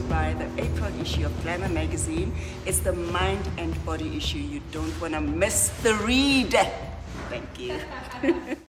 by the April issue of Glamour magazine. It's the mind and body issue. You don't want to miss the read. Thank you.